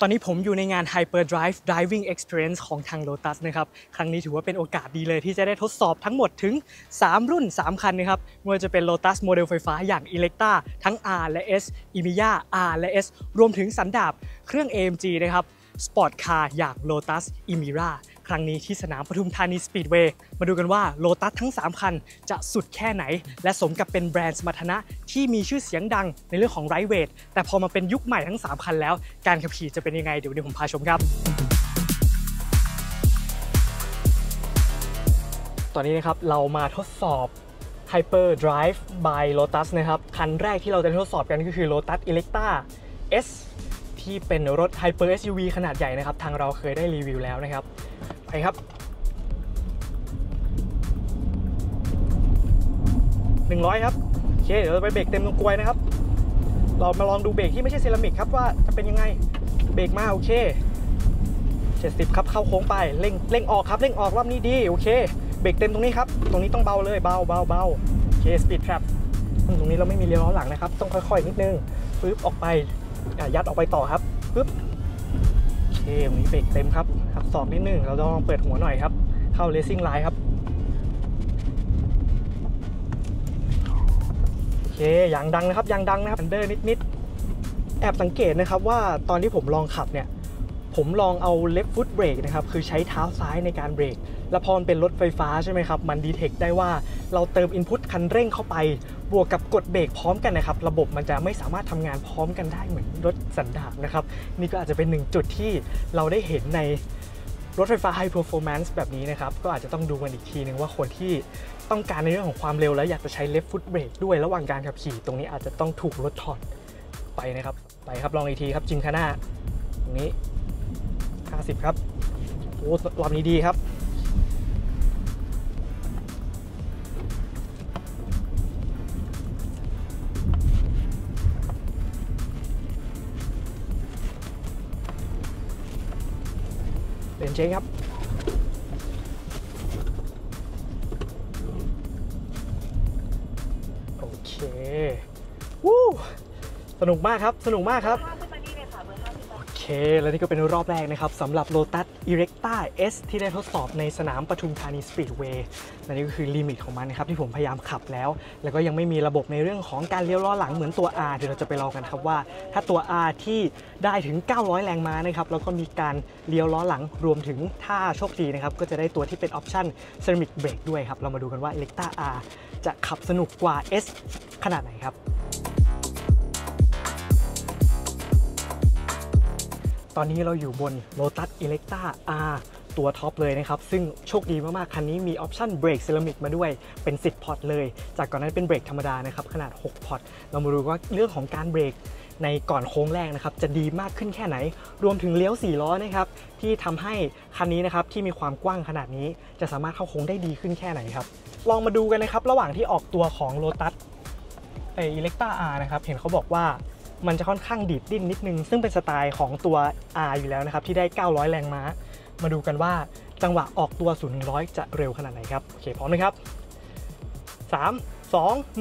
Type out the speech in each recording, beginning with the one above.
ตอนนี้ผมอยู่ในงาน Hyperdrive Driving Experience ของทาง Lotus นะครับครั้งนี้ถือว่าเป็นโอกาสดีเลยที่จะได้ทดสอบทั้งหมดถึง3รุ่น3คันนะครับไม่ว่าจะเป็น Lotus โมเดลไฟฟ้าอย่าง Electra ทั้ง R และ S Emeya R และ S รวมถึงสันดาปเครื่อง AMG นะครับสปอร์ตคาร์อย่าง Lotus Emira ครั้งนี้ที่สนามปทุมธานีสปีดเวย์มาดูกันว่า Lotus ทั้ง3คันจะสุดแค่ไหนและสมกับเป็นแบรนด์สมรรถนะที่มีชื่อเสียงดังในเรื่องของไลท์เวทแต่พอมาเป็นยุคใหม่ทั้ง3คันแล้วการขับขี่จะเป็นยังไงเดี๋ยวผมพาชมครับตอนนี้นะครับเรามาทดสอบ Hyperdrive by Lotus นะครับคันแรกที่เราจะทดสอบกันก็คือ Lotus Electra S ที่เป็นรถ Hyper SUV ขนาดใหญ่นะครับทางเราเคยได้รีวิวแล้วนะครับไปครับ100ครับโอเคเดี๋ยวเราไปเบรกเต็มตรงกลวยนะครับเรามาลองดูเบรกที่ไม่ใช่เซรามิกครับว่าจะเป็นยังไงเบรกมาโอเค70ครับเข้าโค้งไปเร่งออกครับเร่งออกรอบนี้ดีโอเคเบรกเต็มตรงนี้ครับตรงนี้ต้องเบาเลยเบาโอเคสปีดแทร็ปตรงนี้เราไม่มีเลี้ยวล้อหลังนะครับต้องค่อยๆนิดนึงปึ๊บออกไปยัดออกไปต่อครับปึ๊บโอเคตรงนี้เบรกเต็มครับหักศอกนิดนึงเราต้องลองเปิดหัวหน่อยครับเข้าเลสซิ่งไลน์ครับโอเคยางดังนะครับอันเดอร์นิดแอบสังเกตนะครับว่าตอนที่ผมลองขับเนี่ยผมลองเอาเลฟฟุตเบรกนะครับคือใช้เท้าซ้ายในการเบรกแล้วพอมันเป็นรถไฟฟ้าใช่ไหมครับมันดีเทคได้ว่าเราเติมอินพุตคันเร่งเข้าไปบวกกับกดเบรกพร้อมกันนะครับระบบมันจะไม่สามารถทำงานพร้อมกันได้เหมือนรถสันดาปนะครับนี่ก็อาจจะเป็นหนึ่งจุดที่เราได้เห็นในรถไฟฟ้า High Performance แบบนี้นะครับก็อาจจะต้องดูกันอีกทีนึงว่าคนที่ต้องการในเรื่องของความเร็วแล้วอยากจะใช้เลฟฟุตเบรกด้วยระหว่างการขับขี่ตรงนี้อาจจะต้องถูกลดทอนไปนะครับไปครับลองอีกทีครับจิมคาน่าตรงนี้50ครับโอ้รอบนี้ดีครับเดินเช็คครับโอเควู้สนุกมากครับโอเคและนี่ก็เป็นรอบแรกนะครับสำหรับ Lotus Electra S ที่ได้ทดสอบในสนามปทุมธานีสปีดเวย์และนี่ก็คือลิมิตของมันนะครับที่ผมพยายามขับแล้วก็ยังไม่มีระบบในเรื่องของการเลี้ยวล้อหลังเหมือนตัว R เดี๋ยวเราจะไปลองกันครับว่าถ้าตัว R ที่ได้ถึง900แรงม้านะครับแล้วก็มีการเลี้ยวล้อหลังรวมถึงถ้าโชคดีนะครับก็จะได้ตัวที่เป็นออปชั่น Ceramic Brake ด้วยครับเรามาดูกันว่า Electra R จะขับสนุกกว่า S ขนาดไหนครับตอนนี้เราอยู่บน Lotus Electra R ตัวท็อปเลยนะครับซึ่งโชคดีมากๆคันนี้มีออปชั่นเบรกเซรามิกมาด้วยเป็น10พอร์ตเลยจากก่อนนั้นเป็นเบรกธรรมดานะครับขนาด6พอร์ตเรามาดูว่าเรื่องของการเบรกในก่อนโค้งแรกนะครับจะดีมากขึ้นแค่ไหนรวมถึงเลี้ยว4ล้อนะครับที่ทำให้คันนี้นะครับที่มีความกว้างขนาดนี้จะสามารถเข้าโค้งได้ดีขึ้นแค่ไหนครับลองมาดูกันนะครับระหว่างที่ออกตัวของ Lotus Electra R นะครับเห็นเขาบอกว่ามันจะค่อนข้างดีดดิ้นนิดนึงซึ่งเป็นสไตล์ของตัว R อยู่แล้วนะครับที่ได้900แรงม้ามาดูกันว่าจังหวะออกตัว0-100จะเร็วขนาดไหนครับโอเคพร้อมไหมครับ3 2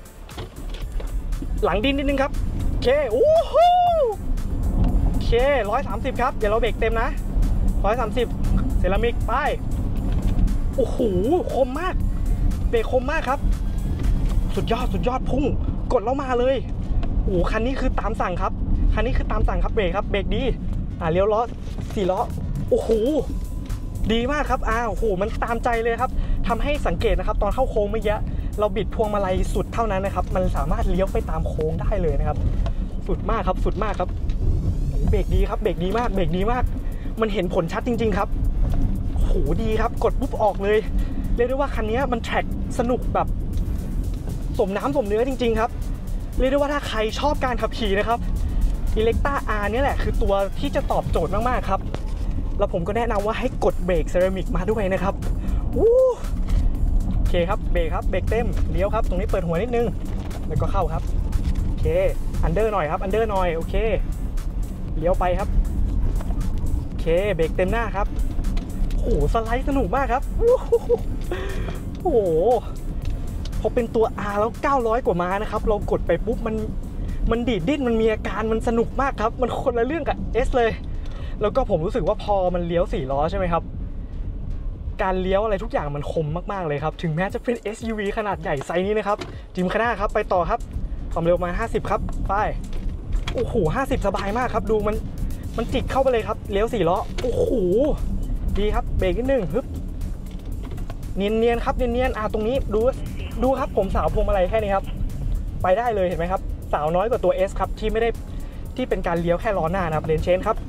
1หลังดิ้นนิดนึงครับโอเคโอ้โหโอเค130ครับเดี๋ยวเราเบรกเต็มนะ130เซรามิกไปโอ้โหคมมากเบรกคมมากครับสุดยอดพุ่งกดแล้วมาเลยโอ้คันนี้คือตามสั่งครับเบรกครับเบรกดีเลี้ยวล้อ4ล้อโอ้โหดีมากครับโอ้โหมันตามใจเลยครับทำให้สังเกตนะครับตอนเข้าโค้งเมื่อกี้เราบิดพวงมาลัยสุดเท่านั้นนะครับมันสามารถเลี้ยวไปตามโค้งได้เลยนะครับสุดมากครับเบรกดีครับเบรกดีมากมันเห็นผลชัดจริงๆครับโอ้โหดีครับกดปุ๊บออกเลยเรียกได้ว่าคันนี้มันแทร็กสนุกแบบสมน้ำสมเนื้อจริงๆครับเรียกได้ว่าถ้าใครชอบการขับขี่นะครับ Electra R เนี่ยแหละคือตัวที่จะตอบโจทย์มากๆครับแล้วผมก็แนะนำว่าให้กดเบรกเซรามิกมาด้วยนะครับโอเคครับเบรกเต็มเลี้ยวครับตรงนี้เปิดหัวนิดนึงแล้วก็เข้าครับโอเคอันเดอร์หน่อยโอเคเลี้ยวไปครับโอเคเบรกเต็มหน้าครับโอ้โหสไลด์สนุกมากครับโอ้โหพอเป็นตัว R แล้ว900กว่าม้านะครับเรากดไปปุ๊บมันดีดดิ้นมันมีอาการมันสนุกมากครับมันคนละเรื่องกับ S เลยแล้วก็ผมรู้สึกว่าพอมันเลี้ยว4ล้อใช่ไหมครับการเลี้ยวอะไรทุกอย่างมันคมมากๆเลยครับถึงแม้จะเป็น SUV ขนาดใหญ่ไซส์นี้นะครับจิมคาน่าครับไปต่อครับความเร็วมา50ครับไปโอ้โห50สบายมากครับดูมันจิกเข้าไปเลยครับเลี้ยว4ล้อโอ้โหดีครับเบรกนิดนึงฮึบเนียนๆครับเนียนๆตรงนี้ดูครับผมสาวพวงมาลัยแค่นี้ครับไปได้เลยเห็นไหมครับสาวน้อยกว่าตัว S ครับที่เป็นการเลี้ยวแค่ล้อหน้านะครับเลนเชนครับ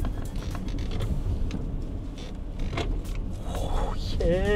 โอเค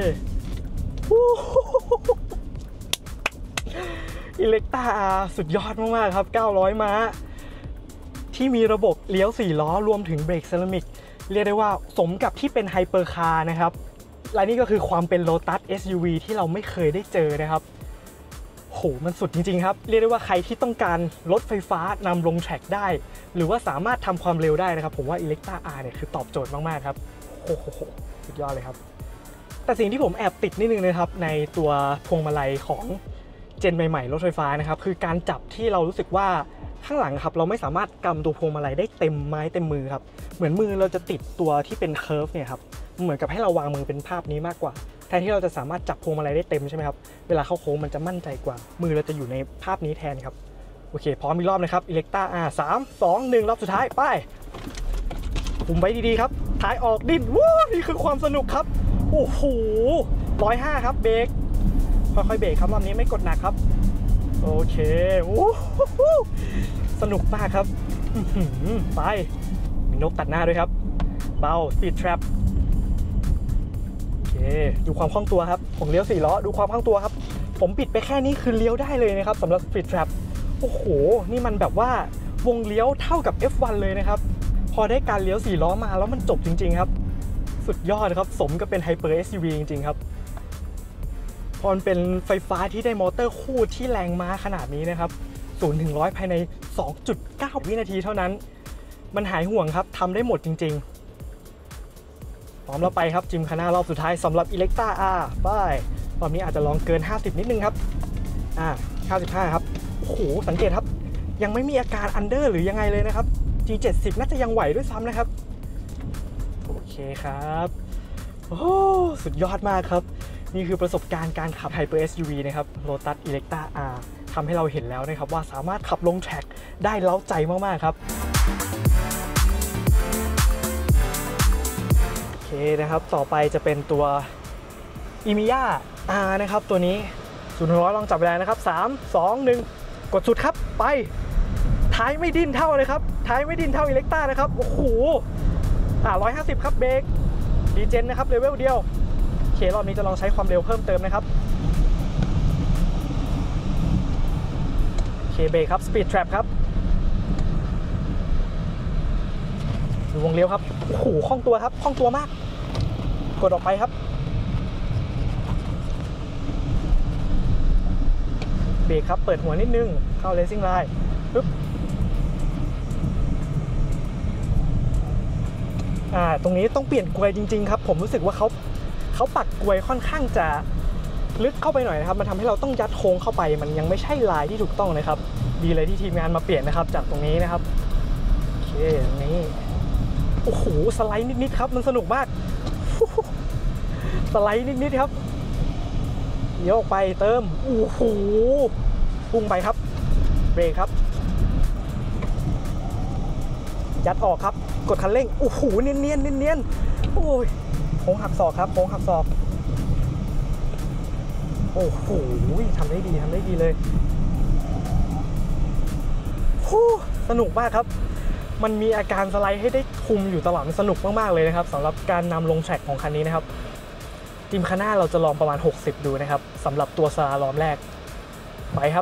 อิเล็กต้าสุดยอดมากๆครับ900ม้าที่มีระบบเลี้ยว4ล้อรวมถึงเบรกเซรามิกเรียกได้ว่าสมกับที่เป็นไฮเปอร์คาร์นะครับและนี่ก็คือความเป็น Lotus SUV ที่เราไม่เคยได้เจอนะครับโหมันสุดจริงๆครับเรียกได้ว่าใครที่ต้องการรถไฟฟ้านำลงแทร็กได้หรือว่าสามารถทำความเร็วได้นะครับผมว่า Electra R เนี่ยคือตอบโจทย์มากๆครับโอ้โหสุดยอดเลยครับแต่สิ่งที่ผมแอบติดนิดนึงนะครับในตัวพวงมาลัยของเจนใหม่ๆรถไฟฟ้านะครับคือการจับที่เรารู้สึกว่าข้างหลังครับเราไม่สามารถกำตัวพวงมาลัยได้เต็มไม้เต็มมือครับเหมือนมือเราจะติดตัวที่เป็นเคิร์ฟเนี่ยครับเหมือนกับให้เราวางมือเป็นภาพนี้มากกว่าแทนที่เราจะสามารถจับพวงมาลัยได้เต็มใช่ไหมครับเวลาเข้าโค้งมันจะมั่นใจกว่ามือเราจะอยู่ในภาพนี้แทนครับโอเคพร้อมอีกรอบนะครับ Electra R 3 2 1รอบสุดท้ายไปคุมไว้ดีๆครับท้ายออกดิ้นว้าวนี่คือความสนุกครับโอ้โห105ครับเบรกค่อยๆเบรกครับรอบนี้ไม่กดหนักครับโอเคโอ้โหสนุกมากครับไปมีนกตัดหน้าด้วยครับเบา Speed Trap โอเคดูความคล่องตัวครับผมเลี้ยว4ล้อดูความคล่องตัวครับผมปิดไปแค่นี้คือเลี้ยวได้เลยนะครับสำหรับ Speed Trap โอ้โหนี่มันแบบว่าวงเลี้ยวเท่ากับ F1 เลยนะครับพอได้การเลี้ยว4ล้อมาแล้วมันจบจริงๆครับสุดยอดครับสมกับเป็น Hyper SUV จริงๆครับพอเป็นไฟฟ้าที่ได้มอเตอร์คู่ที่แรงม้าขนาดนี้นะครับ0 ถึง 100ภายใน 2.9 วินาทีเท่านั้นมันหายห่วงครับทำได้หมดจริงๆพร้อมแล้วไปครับจิมคาน่ารอบสุดท้ายสำหรับ Electra R ไปรอบนี้อาจจะลองเกิน50นิดนึงครับ95ครับโอ้โหสังเกตครับยังไม่มีอาการอันเดอร์หรือยังไงเลยนะครับ G70 น่าจะยังไหวด้วยซ้ำนะครับโอเคครับโอ้สุดยอดมากครับนี่คือประสบการณ์การขับ Hyper SUV นะครับ Lotus Electra R ทำให้เราเห็นแล้วนะครับว่าสามารถขับลงแทร็กได้เล้าใจมากๆครับโอเคนะครับต่อไปจะเป็นตัว Emeya R นะครับตัวนี้0-100ลองจับเวลานะครับ3 2 1กดสุดครับไปท้ายไม่ดิ้นเท่าเลยครับท้ายไม่ดิ้นเท่า Electra นะครับโอ้โห150ครับเบรกดีเจนนะครับเลเวลเดียวโอเครอบนี้จะลองใช้ความเร็วเพิ่มเติมนะครับโอเคเบรกครับ Speed Trap ครับดูวงเลี้ยวครับโอ้โหคล่องตัวครับคล่องตัวมากกดออกไปครับเบรกครับเปิดหัวนิดนึงเข้า Racing Line ปึ๊บตรงนี้ต้องเปลี่ยนกลวยจริงๆครับผมรู้สึกว่าเขาปักกลวยค่อนข้างจะลึกเข้าไปหน่อยนะครับมันทำให้เราต้องยัดโค้งเข้าไปมันยังไม่ใช่ลายที่ถูกต้องนะครับดีเลยที่ทีมงานมาเปลี่ยนนะครับจากตรงนี้นะครับโอเคตรงนี้โอ้โหสไลด์นิดๆครับมันสนุกมากสไลด์นิดๆครับเลี้ยวออกไปเติมโอ้โหพุ่งไปครับเบรกครับยัดออกครับกดคันเร่งโอ้โหเนียนโอ้ยโค้งหักศอกครับโค้งหักศอกโอ้โหทำได้ดีเลยสนุกมากครับมันมีอาการสไลด์ให้ได้คุมอยู่ตลอดสนุกมากๆเลยนะครับสำหรับการนำลงแทร็กของคันนี้นะครับจิมคาน่าเราจะลองประมาณ60ดูนะครับสำหรับตัวสลาลอมแรกไปครับ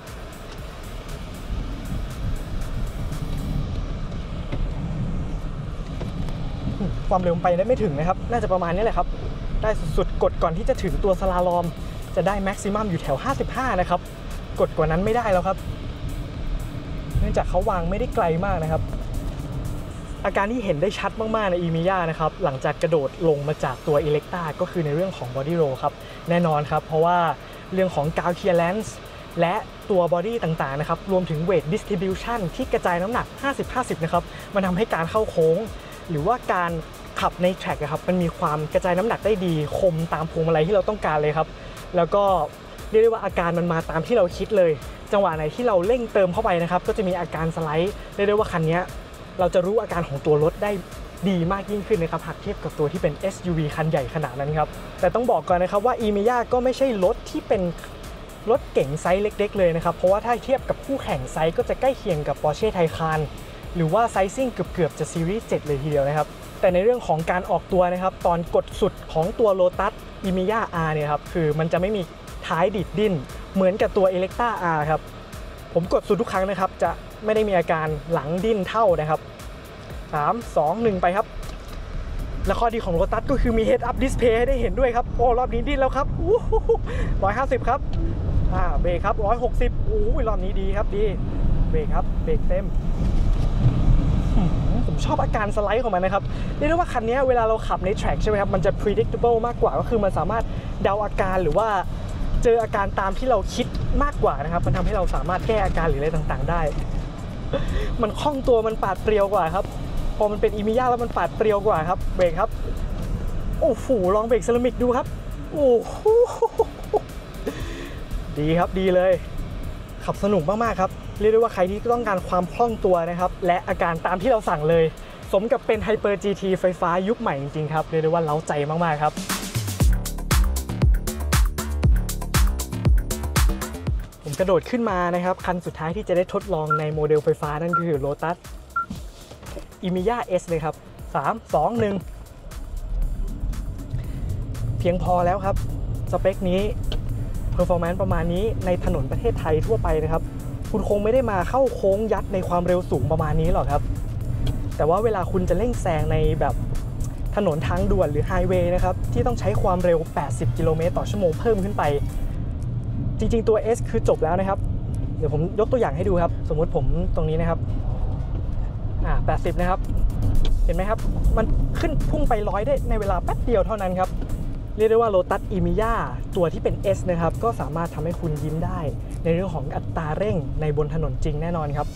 ความเร็วไปได้ไม่ถึงนะครับน่าจะประมาณนี้แหละครับได้สุดๆกดก่อนที่จะถึงตัวสลาลอมจะได้แม็กซิมัมอยู่แถว55นะครับกดกว่านั้นไม่ได้แล้วครับเนื่องจากเขาวางไม่ได้ไกลมากนะครับอาการที่เห็นได้ชัดมากๆใน Emeya นะครับหลังจากกระโดดลงมาจากตัว Electra ก็คือในเรื่องของ Body Roll ครับแน่นอนครับเพราะว่าเรื่องของ Ground Clearance และตัว Body ต่างๆนะครับรวมถึง Weight Distribution ที่กระจายน้ำหนัก 50-50 นะครับมันทำให้การเข้าโค้งหรือว่าการขับในแทร็กครับมันมีความกระจายน้ำหนักได้ดีคมตามพวงมาลัยที่เราต้องการเลยครับแล้วก็เรียกได้ว่าอาการมันมาตามที่เราคิดเลยจังหวะไหนที่เราเร่งเติมเข้าไปนะครับก็จะมีอาการสไลด์เรียกได้ว่าคันนี้เราจะรู้อาการของตัวรถได้ดีมากยิ่งขึ้นนะครับหากเทียบกับตัวที่เป็น SUV คันใหญ่ขนาดนั้นครับแต่ต้องบอกก่อนนะครับว่า Emeya ก็ไม่ใช่รถที่เป็นรถเก๋งไซส์เล็กๆเลยนะครับเพราะว่าถ้าเทียบกับคู่แข่งไซส์ก็จะใกล้เคียงกับ Porsche Taycan หรือว่าไซซิ่งเกือบจะซีรีส์ 7 เลยทีเดียวนะครับแต่ในเรื่องของการออกตัวนะครับตอนกดสุดของตัว Lotus Emeya R เนี่ยครับคือมันจะไม่มีท้ายดิดดิ้นเหมือนกับตัว Electra R ครับผมกดสุดทุกครั้งนะครับจะไม่ได้มีอาการหลังดิ้นเท่านะครับ3 2 1ไปครับและข้อดีของ Lotus ก็คือมี Head Up Display ให้ได้เห็นด้วยครับโอ้รอบนี้ดิ้นแล้วครับ150ครับเบรกครับ160โอ้ยรอบนี้ดีครับดีเบรกครับเบรกเต็มผมชอบอาการสไลด์ของมันนะครับเรียกได้ว่าคันนี้เวลาเราขับในแทร็กใช่ไหมครับมันจะ predictable มากกว่าก็คือมันสามารถเดาอาการหรือว่าเจออาการตามที่เราคิดมากกว่านะครับมันทำให้เราสามารถแก้อาการหรืออะไรต่างๆได้มันคล่องตัวมันปาดเปรียวกว่าครับพอมันเป็นEmeyaแล้วมันปาดเปรียวกว่าครับเบรกครับโอ้โหลองเบรกเซรามิกดูครับโอ้โหดีครับดีเลยขับสนุกมากๆครับเรียกได้ว่าใครที่ต้องการความคล่องตัวนะครับและอาการตามที่เราสั่งเลยสมกับเป็น Hyper GT ไฟฟ้ายุคใหม่จริงๆครับเรียกได้ว่าเร้าใจมากๆครับผมกระโดดขึ้นมานะครับคันสุดท้ายที่จะได้ทดลองในโมเดลไฟฟ้านั่นคือ Lotus Emeya S เลยครับ3 2 1เพียงพอแล้วครับสเปคนี้performance ประมาณนี้ในถนนประเทศไทยทั่วไปนะครับคุณคงไม่ได้มาเข้าโค้งยัดในความเร็วสูงประมาณนี้หรอกครับแต่ว่าเวลาคุณจะเร่งแซงในแบบถนนทางด่วนหรือไฮเวย์นะครับที่ต้องใช้ความเร็ว80 กิโลเมตรต่อชั่วโมงเพิ่มขึ้นไปจริงๆตัว S คือจบแล้วนะครับเดี๋ยวผมยกตัวอย่างให้ดูครับสมมุติผมตรงนี้นะครับ80นะครับเห็นไหมครับมันขึ้นพุ่งไป100ได้ในเวลาแป๊บเดียวเท่านั้นครับเรียกได้ว่า Lotus Emeya ตัวที่เป็น S นะครับก็สามารถทำให้คุณยิ้มได้ในเรื่องของอัตราเร่งในบนถนนจริงแน่นอนครับ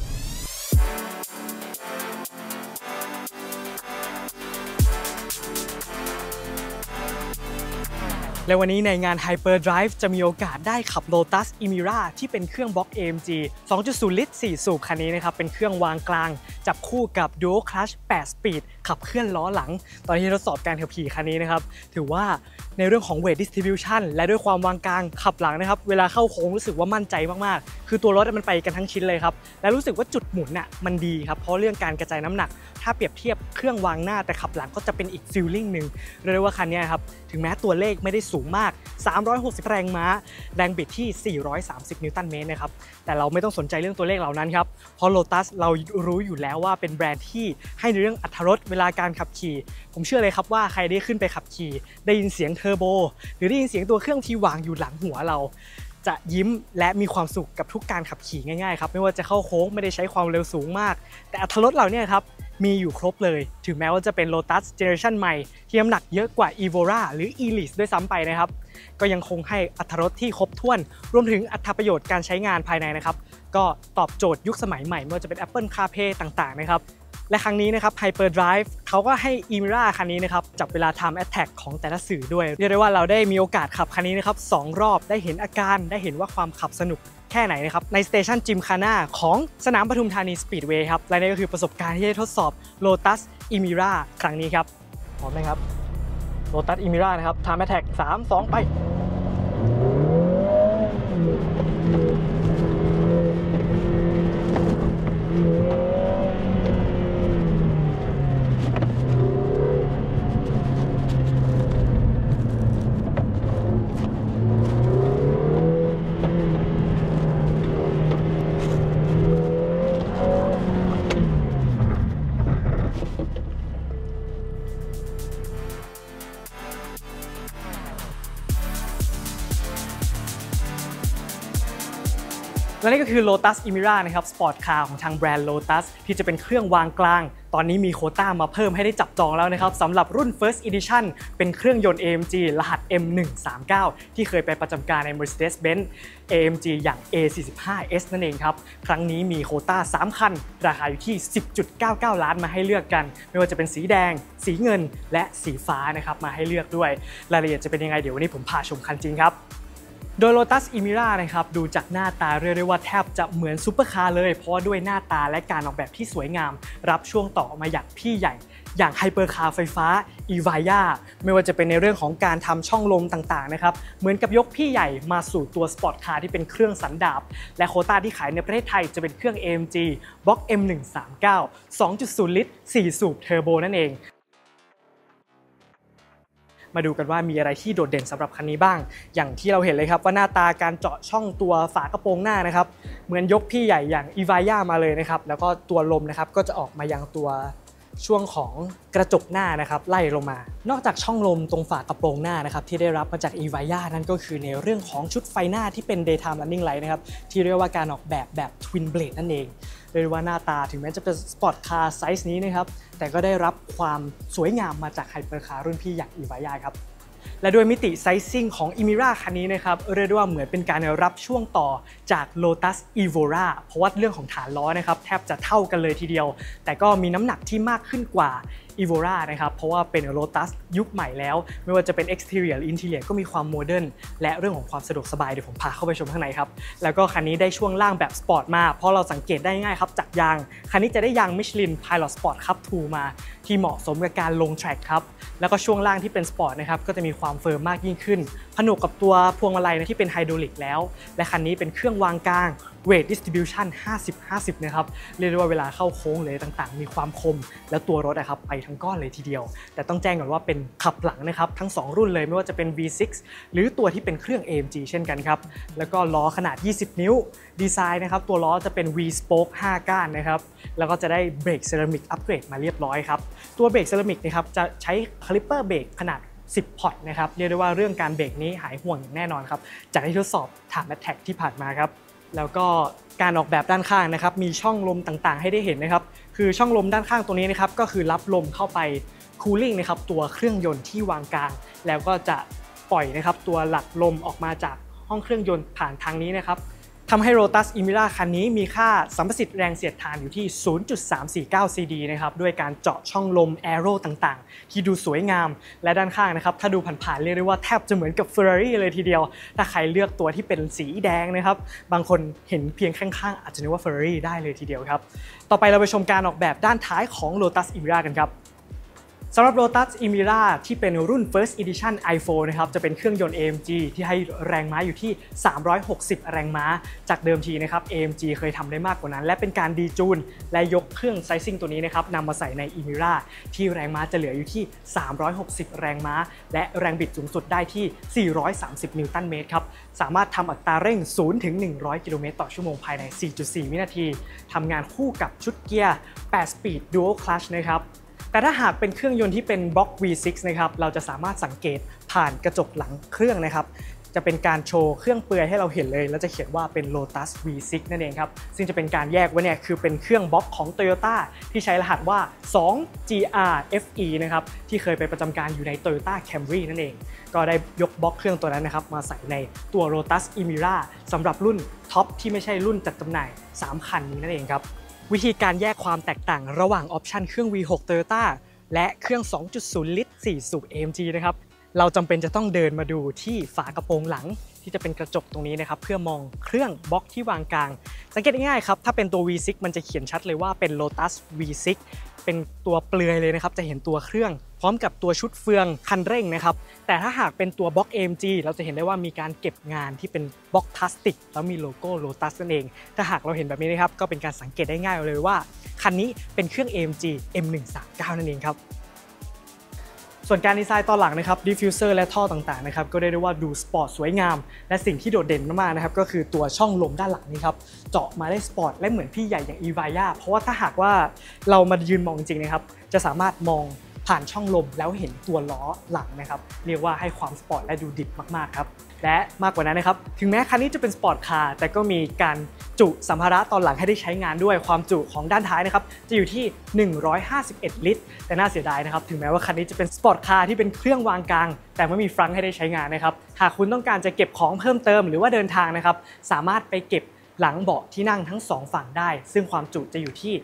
และวันนี้ในงาน Hyper Drive จะมีโอกาสได้ขับ Lotus Emira ที่เป็นเครื่องบล็อก AMG 2.0 ลิตร 4 สูบคันนี้นะครับเป็นเครื่องวางกลางจับคู่กับ Dual Clutch 8 Speed ขับเคลื่อนล้อหลังตอนที่ทดสอบการขับขี่คันนี้นะครับถือว่าในเรื่องของ Weight Distribution และด้วยความวางกลางขับหลังนะครับเวลาเข้าโค้งรู้สึกว่ามั่นใจมากๆคือตัวรถมันไปกันทั้งชิ้นเลยครับและรู้สึกว่าจุดหมุนน่ะมันดีครับเพราะเรื่องการกระจายน้ำหนักถ้าเปรียบเทียบเครื่องวางหน้าแต่ขับหลังก็จะเป็นอีกฟีลลิ่งนึงเรียกว่าคันนี้ครับถึงแม้ตัวเลขไม่ได้สูงมาก360 แรงม้าแรงบิดที่430 นิวตันเมตรนะครับแต่เราไม่ต้องสนใจเรื่องตัวเลขเหล่านั้นครับเพราะ Lotus เรารู้อยู่แล้วว่าเป็นแบรนด์ที่ให้ในเรื่องอรรถรสเวลาการขับขี่ผมเชื่อเลยครับว่าใครได้ขึ้นไปขับขี่ได้ยินเสียงเทอร์โบหรือได้ยินเสียงตัวเครื่องที่วางอยู่หลังหัวเราจะยิ้มและมีความสุขกับทุกการขับขี่ง่ายๆครับไม่ว่าจะเข้าโค้งไม่ได้ใช้ความเร็วสูงมากแต่อรรถรสเหล่านี้ครับมีอยู่ครบเลยถึงแม้ว่าจะเป็น Lotus Generation ใหม่ที่น้ำหนักเยอะกว่า Evora หรือ Elise ด้วยซ้ำไปนะครับก็ยังคงให้อรรถรสที่ครบถ้วนรวมถึงอรรถประโยชน์การใช้งานภายในนะครับก็ตอบโจทย์ยุคสมัยใหม่ไม่ว่าจะเป็น Apple CarPlay ต่างๆนะครับและครั้งนี้นะครับ Hyper Drive เขาก็ให้ Emira คันนี้นะครับจับเวลา Time Attack ของแต่ละสื่อด้วยเรียกได้ว่าเราได้มีโอกาสขับคันนี้นะครับ2 รอบได้เห็นอาการได้เห็นว่าความขับสนุกแค่ไหนนะครับในสเตชันจิมคาน่าของสนามปทุมธานีสปีดเวย์ครับและนี่ก็คือประสบการณ์ที่ได้ทดสอบ Lotus Emira ครั้งนี้ครับพร้อมไหมครับ Lotus Emira นะครับ Time Attack 3 2 ไปและนี่ก็คือ Lotus Emira นะครับสปอร์ตคาร์ของทางแบรนด์ Lotus ที่จะเป็นเครื่องวางกลางตอนนี้มีโควต้ามาเพิ่มให้ได้จับจองแล้วนะครับสำหรับรุ่น First Edition เป็นเครื่องยนต์ AMG รหัส M139 ที่เคยไปประจำการใน Mercedes-Benz AMG อย่าง A45S นั่นเองครับครั้งนี้มีโควต้า3คันราคาอยู่ที่ 10.99 ล้านมาให้เลือกกันไม่ว่าจะเป็นสีแดงสีเงินและสีฟ้านะครับมาให้เลือกด้วยรายละเอียดจะเป็นยังไงเดี๋ยววันนี้ผมพาชมคันจริงครับโดย Lotus Emira นะครับดูจากหน้าตาเรียกได้ว่าแทบจะเหมือนซุปเปอร์คาร์เลยเพราะว่าด้วยหน้าตาและการออกแบบที่สวยงามรับช่วงต่อมาอย่างพี่ใหญ่อย่างไฮเปอร์คาร์ไฟฟ้า Evija ไม่ว่าจะเป็นในเรื่องของการทำช่องลมต่างๆนะครับเหมือนกับยกพี่ใหญ่มาสู่ตัวสปอร์ตคาร์ที่เป็นเครื่องสันดาปและโควต้าที่ขายในประเทศไทยจะเป็นเครื่อง AMG Block M139 2.0 ลิตร4สูบเทอร์โบนั่นเองมาดูกันว่ามีอะไรที่โดดเด่นสำหรับคันนี้บ้างอย่างที่เราเห็นเลยครับว่าหน้าตาการเจาะช่องตัวฝากระโปรงหน้านะครับเหมือนยกพี่ใหญ่อย่าง Evija มาเลยนะครับแล้วก็ตัวลมนะครับก็จะออกมายังตัวช่วงของกระจกหน้านะครับไล่ลงมานอกจากช่องลมตรงฝากระโปรงหน้านะครับที่ได้รับมาจาก Evija นั่นก็คือในเรื่องของชุดไฟหน้าที่เป็น Daytime Running Light นะครับที่เรียกว่าการออกแบบ Twin Blade นั่นเองเรียกว่าหน้าตาถึงแม้จะเป็นสปอร์ตคาร์ไซส์นี้นะครับแต่ก็ได้รับความสวยงามมาจากไฮเปอร์คาร์รุ่นพี่อย่าง Evija ครับและด้วยมิติไซซิ่งของ Emira คันนี้นะครับเรียกได้ว่าเหมือนเป็นการรับช่วงต่อจาก Lotus Evora เพราะว่าเรื่องของฐานล้อนะครับแทบจะเท่ากันเลยทีเดียวแต่ก็มีน้ำหนักที่มากขึ้นกว่า Evora นะครับเพราะว่าเป็น Lotus ยุคใหม่แล้วไม่ว่าจะเป็น Exterior หรือ Interior ก็มีความโมเดิร์นและเรื่องของความสะดวกสบายเดี๋ยวผมพาเข้าไปชมข้างในครับแล้วก็คันนี้ได้ช่วงล่างแบบสปอร์ตมาเพราะเราสังเกตได้ง่ายครับจากยางคันนี้จะได้ยาง Michelin Pilot Sport Cup 2 มาที่เหมาะสมกับการลงแทร็กครับแล้วก็ช่วงล่างที่เป็นสปอร์ตนะครับก็จะมีความเฟิร์มมากยิ่งขึ้นผนวกกับตัวพวงมาลัยที่เป็นไฮดรอลิกแล้วและคันนี้เป็นเครื่องวางกลาง Weight Distribution 50-50 นะครับเรียกได้ว่าเวลาเข้าโค้งเลยต่างๆมีความคมและตัวรถนะครับไปทั้งก้อนเลยทีเดียวแต่ต้องแจ้งก่อนว่าเป็นขับหลังนะครับทั้ง2รุ่นเลยไม่ว่าจะเป็น V6 หรือตัวที่เป็นเครื่อง AMG เช่นกันครับแล้วก็ล้อขนาด20นิ้วดีไซน์นะครับตัวล้อจะเป็น V Spoke 5 ก้านนะครับแล้วก็จะได้เบรกเซรามิกอัปเกรดมาเรียบร้อยครับตัวเบรกเซรามิกนะครับจะใช้คาลิปเปอร์เบรกขนาด10 พอตนะครับเรียกได้ว่าเรื่องการเบรกนี้หายห่วงอย่างแน่นอนครับจากที่ทดสอบถามแมทแท็กที่ผ่านมาครับแล้วก็การออกแบบด้านข้างนะครับมีช่องลมต่างๆให้ได้เห็นนะครับคือช่องลมด้านข้างตัวนี้นะครับก็คือรับลมเข้าไปคูลิ่งนะครับตัวเครื่องยนต์ที่วางกลางแล้วก็จะปล่อยนะครับตัวหลักลมออกมาจากห้องเครื่องยนต์ผ่านทางนี้นะครับทำให้ Lotus Emira คันนี้มีค่าสัมประสิทธิ์แรงเสียดทานอยู่ที่ 0.349 CD นะครับด้วยการเจาะช่องลม Aero ต่างๆที่ดูสวยงามและด้านข้างนะครับถ้าดูผ่านๆเรียกได้ว่าแทบจะเหมือนกับ Ferrari เลยทีเดียวถ้าใครเลือกตัวที่เป็นสีแดงนะครับบางคนเห็นเพียงข้างๆอาจจะนึกว่า Ferrari ได้เลยทีเดียวครับต่อไปเราไปชมการออกแบบด้านท้ายของ Lotus Emira กันครับสำหรับ Lotus Emira ที่เป็นรุ่น First Edition i4 นะครับจะเป็นเครื่องยนต์ AMG ที่ให้แรงม้าอยู่ที่360แรงม้าจากเดิมทีนะครับ AMG เคยทำได้มากกว่านั้นและเป็นการดีจูนและยกเครื่องไซซิ่งตัวนี้นะครับนำมาใส่ใน Emira ที่แรงม้าจะเหลืออยู่ที่360แรงม้าและแรงบิดสูงสุดได้ที่430นิวตันเมตรครับสามารถทำอัตราเร่ง0ถึง100กิโลเมตรต่อชั่วโมงภายใน 4.4 วินาทีทำงานคู่กับชุดเกียร์8 Speed Dual Clutch นะครับแต่ถ้าหากเป็นเครื่องยนต์ที่เป็นบล็อก V6 นะครับเราจะสามารถสังเกตผ่านกระจกหลังเครื่องนะครับจะเป็นการโชว์เครื่องเปลือยให้เราเห็นเลยแล้วจะเขียนว่าเป็น Lotus V6 นั่นเองครับซึ่งจะเป็นการแยกไว้เนี่ยคือเป็นเครื่องบล็อกของ Toyota ที่ใช้รหัสว่า 2GRFE นะครับที่เคยไปประจำการอยู่ใน Toyota Camry นั่นเองก็ได้ยกบล็อกเครื่องตัวนั้นนะครับมาใส่ในตัว Lotus Emira สำหรับรุ่นท็อปที่ไม่ใช่รุ่นจัดจำหน่าย3คันนี้นั่นเองครับวิธีการแยกความแตกต่างระหว่างออปชันเครื่อง V6 Toyota และเครื่อง 2.0 ลิตร 4 สูบ AMG นะครับเราจำเป็นจะต้องเดินมาดูที่ฝากระโปรงหลังที่จะเป็นกระจกตรงนี้นะครับเพื่อมองเครื่องบล็อกที่วางกลางสังเกตง่ายๆครับถ้าเป็นตัว V6 มันจะเขียนชัดเลยว่าเป็น Lotus V6 เป็นตัวเปลือยเลยนะครับจะเห็นตัวเครื่องพร้อมกับตัวชุดเฟืองคันเร่งนะครับแต่ถ้าหากเป็นตัวบล็อก AMG เราจะเห็นได้ว่ามีการเก็บงานที่เป็นบล็อกพลาสติกแล้วมีโลโก้ Lotus นั่นเองถ้าหากเราเห็นแบบนี้นะครับก็เป็นการสังเกตได้ง่ายเลยว่าคันนี้เป็นเครื่อง AMG M139 นั่นเองครับส่วนการดีไซน์ตอนหลังนะครับดิฟฟิวเซอร์และท่อต่างๆนะครับก็ได้เรียกว่าดูสปอร์ตสวยงามและสิ่งที่โดดเด่นมากๆนะครับก็คือตัวช่องลมด้านหลังนี้ครับเจาะมาได้สปอร์ตและเหมือนพี่ใหญ่อย่าง Evija เพราะว่าถ้าหากว่าเรามายืนมองจริงๆนะครับจะสามารถมองผ่านช่องลมแล้วเห็นตัวล้อหลังนะครับเรียกว่าให้ความสปอร์ตและดูดิบมากๆครับและมากกว่านั้นนะครับถึงแม้คันนี้จะเป็นสปอร์ตคาร์แต่ก็มีการจุสัมภาระตอนหลังให้ได้ใช้งานด้วยความจุของด้านท้ายนะครับจะอยู่ที่151ลิตรแต่น่าเสียดายนะครับถึงแม้ว่าคันนี้จะเป็นสปอร์ตคาร์ที่เป็นเครื่องวางกลางแต่ไม่มีฟรังก์ให้ได้ใช้งานนะครับหากคุณต้องการจะเก็บของเพิ่มเติมหรือว่าเดินทางนะครับสามารถไปเก็บหลังเบาะที่นั่งทั้ง2ฝั่งได้ซึ่งความจุจะอยู่ที่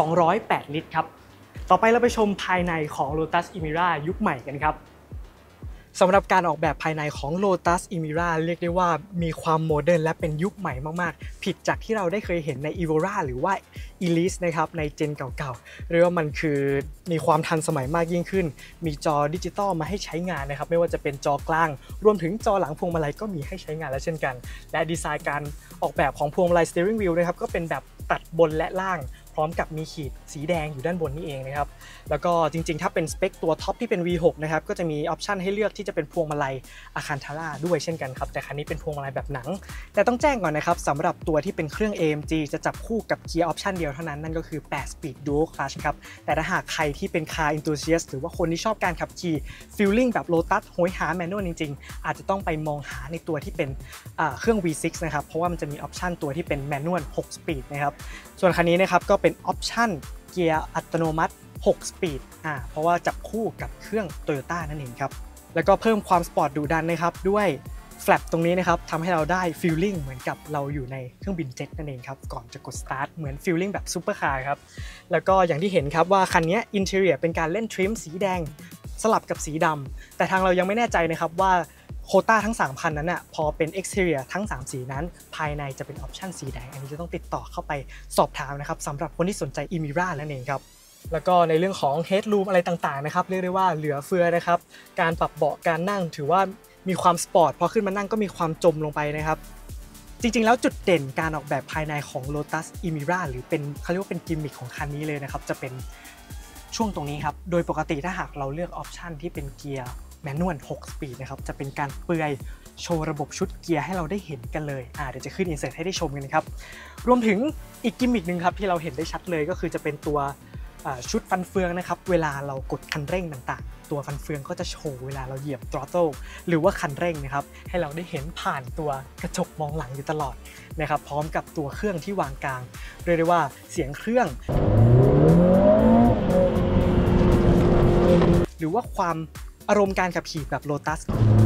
208ลิตรครับต่อไปเราไปชมภายในของ Lotus Emira ยุคใหม่กันครับสำหรับการออกแบบภายในของ Lotus Emira เรียกได้ว่ามีความโมเดิร์นและเป็นยุคใหม่มากๆผิดจากที่เราได้เคยเห็นใน Evora หรือว่า Elise นะครับในเจนเก่าๆเรียกว่ามันคือมีความทันสมัยมากยิ่งขึ้นมีจอดิจิตอลมาให้ใช้งานนะครับไม่ว่าจะเป็นจอกลางรวมถึงจอหลังพวงมาลัยก็มีให้ใช้งานแล้วเช่นกันและดีไซน์การออกแบบของพวงมาลัย Steering Wheel นะครับก็เป็นแบบตัดบนและล่างพร้อมกับมีขีดสีแดงอยู่ด้านบนนี่เองนะครับแล้วก็จริงๆถ้าเป็นสเปคตัวท็อปที่เป็น V6 นะครับก็จะมีออปชันให้เลือกที่จะเป็นพวงมาลัยอาคันทาร่าด้วยเช่นกันครับแต่คันนี้เป็นพวงมาลัยแบบหนังแต่ต้องแจ้งก่อนนะครับสำหรับตัวที่เป็นเครื่อง AMG จะจับคู่กับเกียร์ออปชันเดียวเท่านั้นนั่นก็คือ8 Speed Dual Clutch ครับแต่ถ้าหากใครที่เป็น Car Enthusiast หรือว่าคนที่ชอบการขับขี่ Feeling แบบ Lotus โหยหา Manual จริงๆอาจจะต้องไปมองหาในตัวที่เป็นเครื่อง V6 นะครับเพราะว่ามันจะมีออปชันตัวที่เป็น Manual 6 Speed นะครับส่วนคันนี้นะครับก็เป็นออปชันเกียร์อัตโนมัติ6 Speedเพราะว่าจับคู่กับเครื่อง Toyota นั่นเองครับแล้วก็เพิ่มความสปอร์ตดุดันนะครับด้วยแฟลปตรงนี้นะครับทำให้เราได้ feeling เหมือนกับเราอยู่ในเครื่องบินเจ็ตนั่นเองครับก่อนจะกด start เหมือน feeling แบบซูเปอร์คาร์ครับแล้วก็อย่างที่เห็นครับว่าคันนี้ interior เป็นการเล่นทริมสีแดงสลับกับสีดำแต่ทางเรายังไม่แน่ใจนะครับว่าโควต้าทั้ง 3,000 นั้นน่ะพอเป็น exterior ทั้ง3สีนั้นภายในจะเป็นออปชันสีแดงอันนี้จะต้องติดต่อเข้าไปสอบถามนะครับสำหรับคนที่สนใจ Emira นั่นเองครับแล้วก็ในเรื่องของ headroom อะไรต่างๆนะครับเรียกได้ว่าเหลือเฟือนะครับการปรับเบาะการนั่งถือว่ามีความสปอร์ตพอขึ้นมานั่งก็มีความจมลงไปนะครับจริงๆแล้วจุดเด่นการออกแบบภายในของ Lotus Emira หรือเป็นเขาเรียกว่าเป็นกิมมิคของคันนี้เลยนะครับจะเป็นช่วงตรงนี้ครับโดยปกติถ้าหากเราเลือกออปชันที่เป็นเกียร์แมนนวล6 สปีดนะครับจะเป็นการเปลือยโชว์ระบบชุดเกียร์ให้เราได้เห็นกันเลยเดี๋ยวจะขึ้นอินเสิร์ตให้ได้ชมกันนะครับรวมถึงอีกกิมมิคนึงครับที่เราเห็นได้ชัดเลยก็คือจะเป็นตัวชุดฟันเฟืองนะครับเวลาเรากดคันเร่งต่างๆตัวฟันเฟืองก็จะโชว์เวลาเราเหยียบ throttle หรือว่าคันเร่งนะครับให้เราได้เห็นผ่านตัวกระจกมองหลังอยู่ตลอดนะครับพร้อมกับตัวเครื่องที่วางกลางเรียกได้ว่าเสียงเครื่องหรือว่าความอารมณ์การขับขี่แบบ Lotus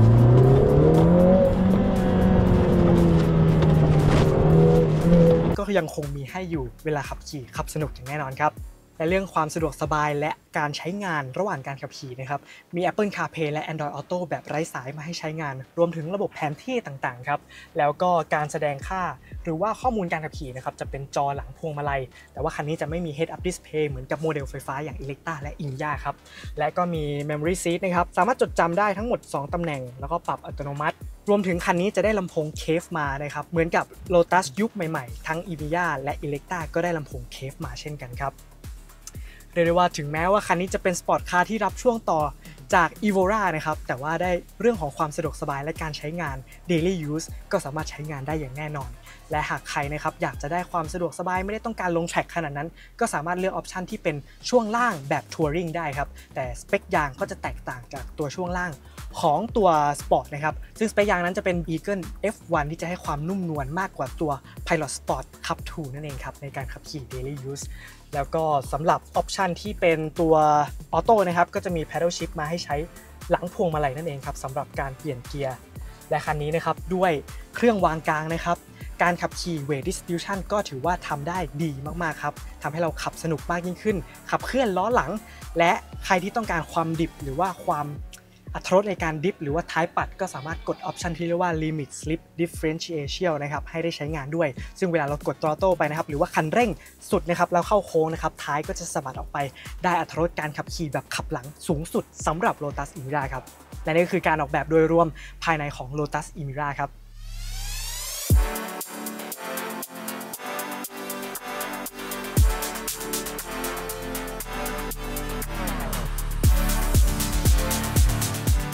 ก็ยังคงมีให้อยู่เวลาขับขี่ขับสนุกอย่างแน่นอนครับและเรื่องความสะดวกสบายและการใช้งานระหว่างการขับขี่นะครับมี Apple CarPlay และ Android Auto แบบไร้สายมาให้ใช้งานรวมถึงระบบแผนที่ต่างๆครับแล้วก็การแสดงค่าหรือว่าข้อมูลการขับขี่นะครับจะเป็นจอหลังพวงมาลัยแต่ว่าคันนี้จะไม่มี Head Up Display เหมือนกับโมเดลไฟฟ้าอย่าง Electra และ Enyaq ครับและก็มี Memory Seat นะครับสามารถจดจำได้ทั้งหมด2ตำแหน่งแล้วก็ปรับอัตโนมัติรวมถึงคันนี้จะได้ลำโพงเคฟมานะครับเหมือนกับ Lotus ยุคใหม่ๆทั้ง Enyaq และ Electra ก็ได้ลำโพงเคฟมาเช่นกันครับเรียกได้ว่าถึงแม้ว่าคันนี้จะเป็นสปอร์ตคาร์ที่รับช่วงต่อจาก Evora นะครับแต่ว่าได้เรื่องของความสะดวกสบายและการใช้งาน Daily Use ก็สามารถใช้งานได้อย่างแน่นอนและหากใครนะครับอยากจะได้ความสะดวกสบายไม่ได้ต้องการลงแทร็กขนาดนั้นก็สามารถเลือกออปชันที่เป็นช่วงล่างแบบทัวริงได้ครับแต่สเปคยางก็จะแตกต่างจากตัวช่วงล่างของตัวสปอร์ตนะครับซึ่งสเปคยางนั้นจะเป็น Eagle F1 ที่จะให้ความนุ่มนวลมากกว่าตัว Pilot Sport Cup 2นั่นเองครับในการขับขี่ Daily Useแล้วก็สำหรับออปชันที่เป็นตัวออโต้นะครับก็จะมี Paddle Shift มาให้ใช้หลังพวงมาลัยนั่นเองครับสำหรับการเปลี่ยนเกียร์และคันนี้นะครับด้วยเครื่องวางกลางนะครับการขับขี่ Weight Distribution ก็ถือว่าทำได้ดีมากๆครับทำให้เราขับสนุกมากยิ่งขึ้นขับเคลื่อนล้อหลังและใครที่ต้องการความดิบหรือว่าความอรรถรสในการดิฟหรือว่าท้ายปัดก็สามารถกดออปชันที่เรียกว่า Limit Slip Differential นะครับให้ได้ใช้งานด้วยซึ่งเวลาเรากด throttle ไปนะครับหรือว่าคันเร่งสุดนะครับแล้วเข้าโค้งนะครับท้ายก็จะสะบัดออกไปได้อรรถรสการขับขี่แบบขับหลังสูงสุดสำหรับ Lotus Emira ครับและนี่ก็คือการออกแบบโดยรวมภายในของ Lotus Emira ครับ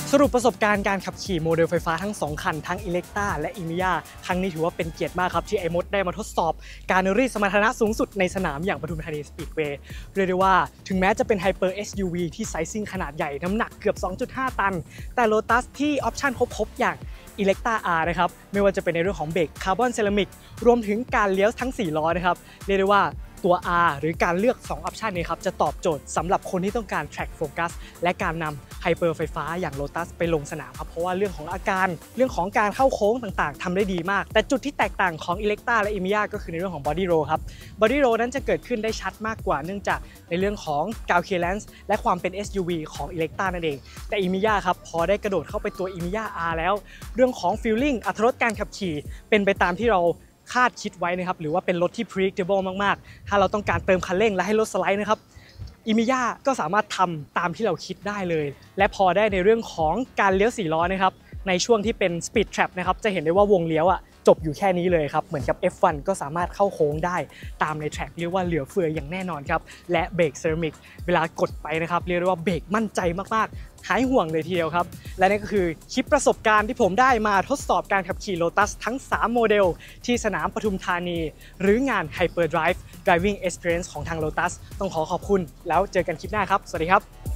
สรุปประสบการณ์การขับขี่โมเดลไฟฟ้าทั้ง2คันทั้ง Electra และ Emeya ครั้งนี้ถือว่าเป็นเกียรติมากครับที่ไอมดได้มาทดสอบการรีดสมรรถนะสูงสุดในสนามอย่างปทุมธานีสปีดเวย์เรียกได้ว่าถึงแม้จะเป็น Hyper SUV ที่ไซซิ่งขนาดใหญ่น้ำหนักเกือบ 2.5 ตันแต่ Lotus ที่ออปชั่นครบอย่าง Electra R นะครับไม่ว่าจะเป็นในเรื่องของเบรกคาร์บอนเซรามิกรวมถึงการเลี้ยวทั้ง4ล้อนะครับเรียกได้ว่าตัว R หรือการเลือก2ออปชันนี้ครับจะตอบโจทย์สำหรับคนที่ต้องการ track focus และการนำไฮเปอร์ไฟฟ้าอย่าง Lotus ไปลงสนามครับเพราะว่าเรื่องของอาการเรื่องของการเข้าโค้งต่างๆทำได้ดีมากแต่จุดที่แตกต่างของ Electra และ Emeya ก็คือในเรื่องของ body roll ครับ body roll นั้นจะเกิดขึ้นได้ชัดมากกว่าเนื่องจากในเรื่องของ ground clearance และความเป็น SUV ของ Electra นั่นเองแต่ Emeya ครับพอได้กระโดดเข้าไปตัว Emeya R แล้วเรื่องของ feeling อรรถรสการขับขี่เป็นไปตามที่เราคาดคิดไว้นะครับหรือว่าเป็นรถที่ predictable มากๆถ้าเราต้องการเติมคันเร่งและให้รถสไลด์นะครับEmeya ก็สามารถทำตามที่เราคิดได้เลยและพอได้ในเรื่องของการเลี้ยว4ล้อนะครับในช่วงที่เป็น speed trap นะครับจะเห็นได้ว่าวงเลี้ยวจบอยู่แค่นี้เลยครับเหมือนกับ F1 ก็สามารถเข้าโค้งได้ตามในแทร็กเรียกว่าเหลือเฟืออย่างแน่นอนครับและเบรกเซรามิกเวลากดไปนะครับเรียกได้ว่าเบรกมั่นใจมากๆหายห่วงเลยทีเดียวครับและนี่ก็คือคลิปประสบการณ์ที่ผมได้มาทดสอบการขับขี่ Lotus ทั้ง3โมเดลที่สนามปทุมธานีหรืองาน Hyper Drive Driving Experience ของทาง Lotus ต้องขอบคุณแล้วเจอกันคลิปหน้าครับสวัสดีครับ